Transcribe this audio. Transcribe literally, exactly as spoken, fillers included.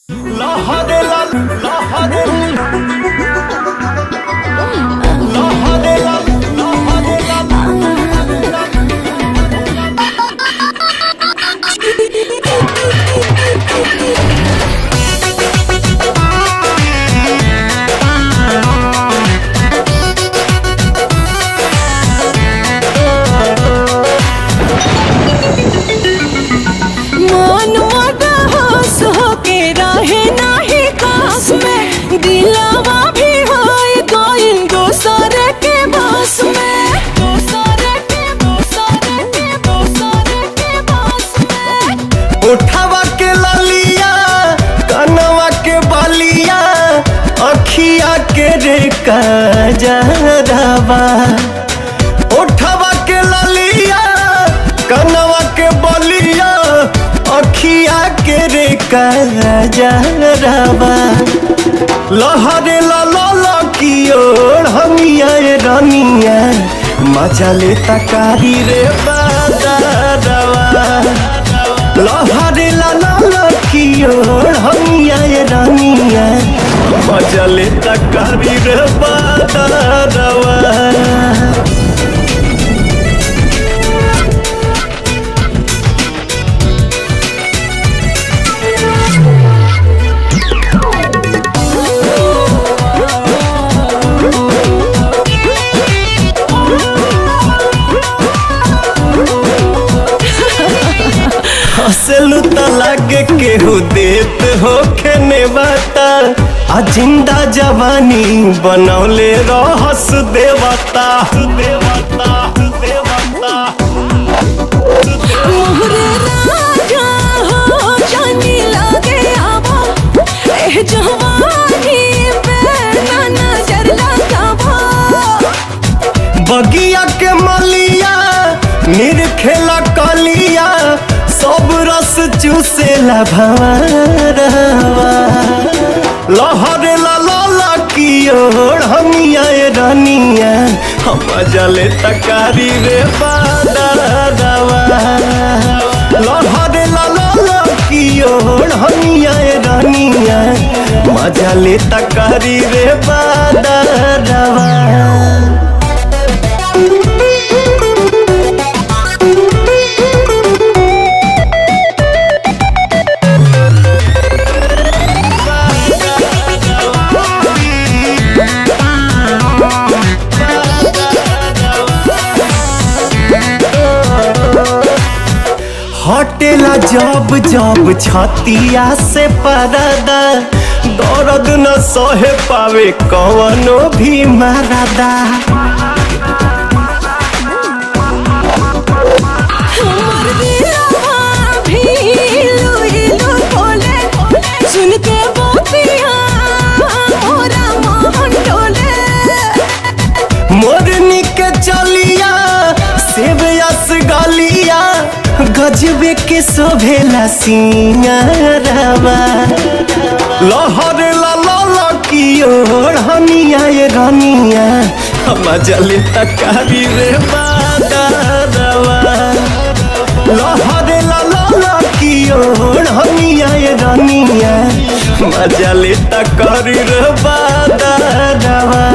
उठावा के ललिया कनवा के बलिया अखिया के रे काजरवा। उठावा के ललिया कनवा के बलिया अखिया के रे काजरवा। लहरे ललो की ओर हमिया रनिया मजा लेता कारी रे बादरवा। लहरे लाला की ओर हमिया रानिया मजा लेता कारी रे बादरवा। हंसलू तो लागे केहू देत हो खेने बाता आ जिंदा जवानी बनौले रहस देवता देवता देवता। मोहरे राजा हो जानी लागे आवा ए जवानी पे ना नजर लगावा। बगिया के मलिया निरखेला कलिया सब रस चूसेला भंवरवा। लहरे लाला की ओर हमिया रानिया मजा लेता कारी रे बादरवा। लहरे लाला की ओर हमिया रानिया मजा लेता कारी रे बादरवा। हटेला जब जब छतिया से परदा दर्द न सहे पावे कवनो भी मरदा। हमर दिलवा भी इलू इलू बोले सुन के बातिया मोरा मन डोले। मोरनी के चलिया सेवयस गलिया गजबे के शोभेला सिंगारवा। लहरे लाला की ओर हमिया रानिया मजा लेता कारी रे बादरवा। लहरे लाला की ओर हमिया रानिया मजा लेता कारी रे बादरवा।